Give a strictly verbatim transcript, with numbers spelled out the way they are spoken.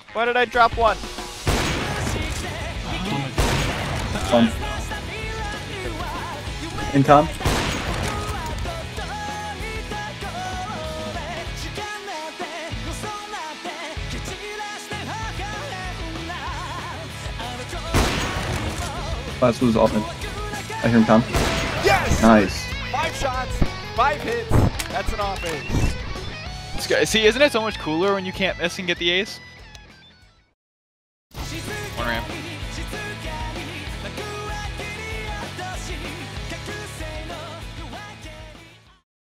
Why did I drop one? One. Income. Last was open. I hear him come. Yes! Nice. Five shots, five hits. That's an offense. See, isn't it so much cooler when you can't miss and get the ace?